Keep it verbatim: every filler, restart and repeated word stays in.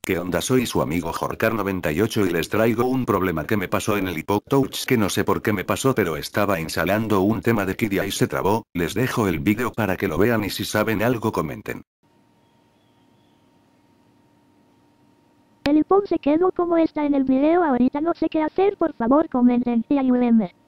¿Qué onda? Soy su amigo Jorcar noventa y ocho y les traigo un problema que me pasó en el HippoTouch que no sé por qué me pasó, pero estaba instalando un tema de Kidia y se trabó. Les dejo el vídeo para que lo vean y si saben algo comenten. El iPhone se quedó como está en el video, ahorita no sé qué hacer, por favor comenten y ayúdenme.